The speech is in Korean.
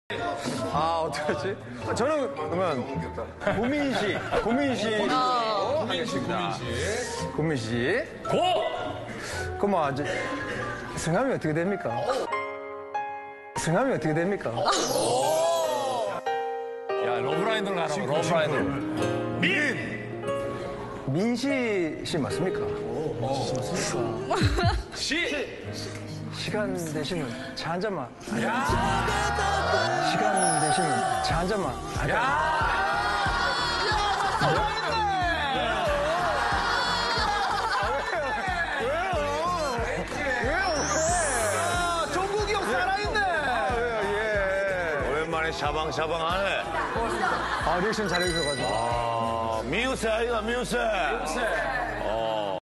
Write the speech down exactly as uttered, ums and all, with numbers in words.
아, 어떡하지? 저는 그러면 고민 씨, 고민 씨. 어. 고민 씨, 고민 씨. 고민 씨. 고! 그럼 이제 성함이 어떻게 됩니까? 성함이 어떻게 됩니까? 야, 러브라인들 가라, 러브라인들. 민! 민씨 씨 맞습니까? 시! 시간 되시면 차 한 잔만. 시간 되시면 차 한 잔만. 종국이 형 살아있네. 오랜만에 샤방샤방하네. 아, 리액션 잘해주셔가지고. 아, 미우새 아이가 미우새. 세.